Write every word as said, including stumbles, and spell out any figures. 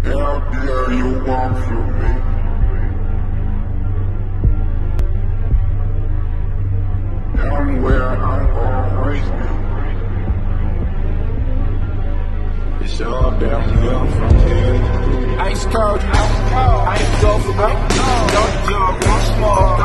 How dare you walk through me? I'm where I'm always been. It's all downhill from here. Ice cold, I ain't go for me. Don't jump once more.